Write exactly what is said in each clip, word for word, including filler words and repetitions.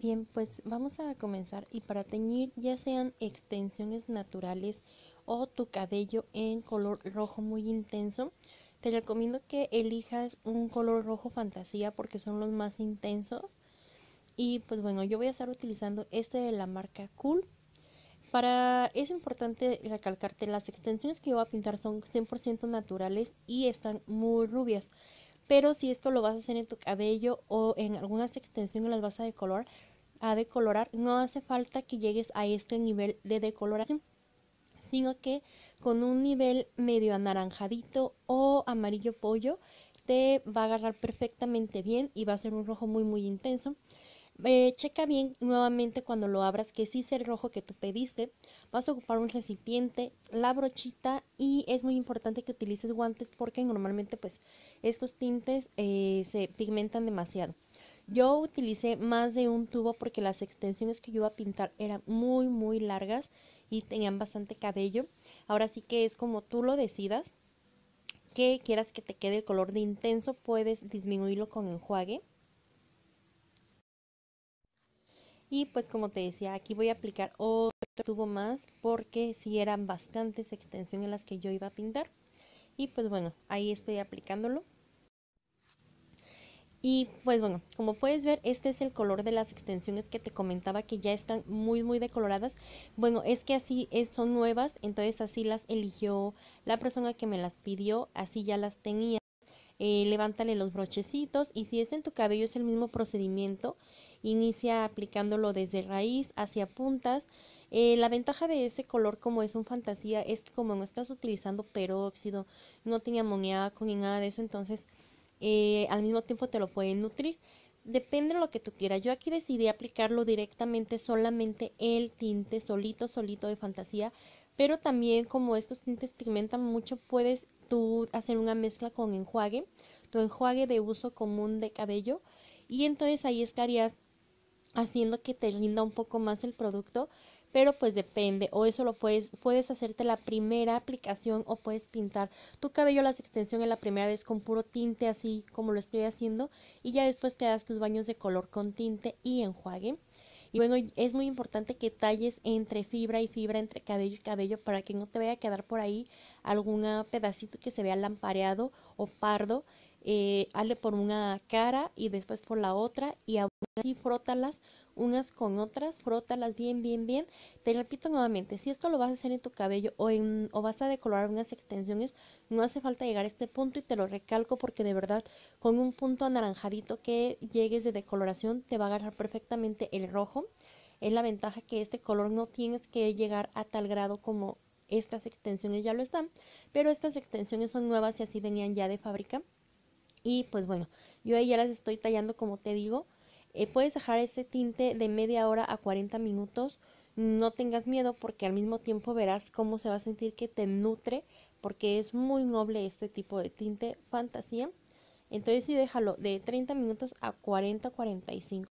Bien, pues vamos a comenzar y para teñir ya sean extensiones naturales o tu cabello en color rojo muy intenso, te recomiendo que elijas un color rojo fantasía porque son los más intensos. Y pues bueno, yo voy a estar utilizando este de la marca Cool. Para, es importante recalcarte, las extensiones que yo voy a pintar son cien por ciento naturales y están muy rubias. Pero si esto lo vas a hacer en tu cabello o en algunas extensiones las vas a decolorar, a decolorar, no hace falta que llegues a este nivel de decoloración, sino que con un nivel medio anaranjadito o amarillo pollo te va a agarrar perfectamente bien y va a ser un rojo muy muy intenso. Eh, checa bien nuevamente cuando lo abras que sí es el rojo que tú pediste. Vas a ocupar un recipiente, la brochita y es muy importante que utilices guantes porque normalmente pues estos tintes eh, se pigmentan demasiado. Yo utilicé más de un tubo porque las extensiones que yo iba a pintar eran muy muy largas y tenían bastante cabello. Ahora sí que es como tú lo decidas, que quieras que te quede el color de intenso, puedes disminuirlo con enjuague. Y pues como te decía, aquí voy a aplicar otro tubo más porque si eran bastantes extensiones las que yo iba a pintar. Y pues bueno, ahí estoy aplicándolo. Y pues bueno, como puedes ver, este es el color de las extensiones que te comentaba que ya están muy muy decoloradas. Bueno, es que así es, son nuevas, entonces así las eligió la persona que me las pidió, así ya las tenía. Eh, levántale los brochecitos y si es en tu cabello es el mismo procedimiento. Inicia aplicándolo desde raíz hacia puntas. Eh, la ventaja de ese color, como es un fantasía, es que como no estás utilizando peróxido, no tiene amoníaco ni nada de eso, entonces eh, al mismo tiempo te lo pueden nutrir. Depende de lo que tú quieras. Yo aquí decidí aplicarlo directamente solamente el tinte solito, solito de fantasía, pero también como estos tintes pigmentan mucho, puedes tú hacer una mezcla con enjuague, tu enjuague de uso común de cabello, y entonces ahí estarías haciendo que te rinda un poco más el producto, pero pues depende, o eso lo puedes, puedes hacerte la primera aplicación o puedes pintar tu cabello las extensiones la primera vez con puro tinte así como lo estoy haciendo y ya después te das tus baños de color con tinte y enjuague. Y bueno, es muy importante que talles entre fibra y fibra, entre cabello y cabello, para que no te vaya a quedar por ahí algún pedacito que se vea lampareado o pardo. Eh, hazle por una cara y después por la otra y aún así frótalas unas con otras, frótalas bien, bien, bien. Te repito nuevamente, si esto lo vas a hacer en tu cabello o, en, o vas a decolorar unas extensiones, no hace falta llegar a este punto y te lo recalco porque de verdad con un punto anaranjadito que llegues de decoloración te va a agarrar perfectamente el rojo. Es la ventaja que este color no tienes que llegar a tal grado como estas extensiones ya lo están, pero estas extensiones son nuevas y así venían ya de fábrica. Y pues bueno, yo ahí ya las estoy tallando como te digo. Eh, puedes dejar ese tinte de media hora a cuarenta minutos. No tengas miedo porque al mismo tiempo verás cómo se va a sentir que te nutre porque es muy noble este tipo de tinte fantasía. Entonces sí déjalo de treinta minutos a cuarenta a cuarenta y cinco.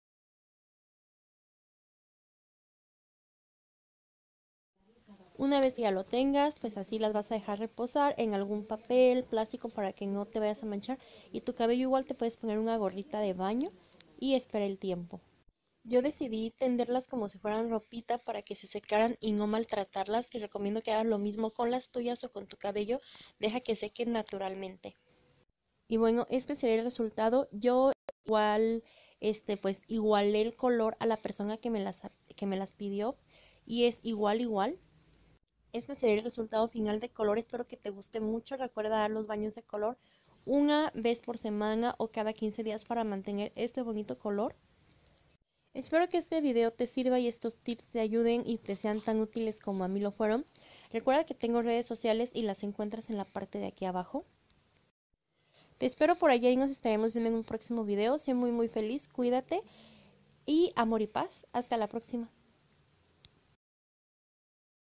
Una vez que ya lo tengas, pues así las vas a dejar reposar en algún papel, plástico para que no te vayas a manchar. Y tu cabello igual te puedes poner una gorrita de baño y espera el tiempo. Yo decidí tenderlas como si fueran ropita para que se secaran y no maltratarlas. Te recomiendo que hagas lo mismo con las tuyas o con tu cabello. Deja que sequen naturalmente. Y bueno, este sería el resultado. Yo igual, este, pues igualé el color a la persona que me las, que me las pidió y es igual, igual. Este sería el resultado final de color. Espero que te guste mucho. Recuerda dar los baños de color una vez por semana o cada quince días para mantener este bonito color. Espero que este video te sirva y estos tips te ayuden y te sean tan útiles como a mí lo fueron. Recuerda que tengo redes sociales y las encuentras en la parte de aquí abajo. Te espero por allá y nos estaremos viendo en un próximo video. Sé muy muy feliz, cuídate y amor y paz. Hasta la próxima.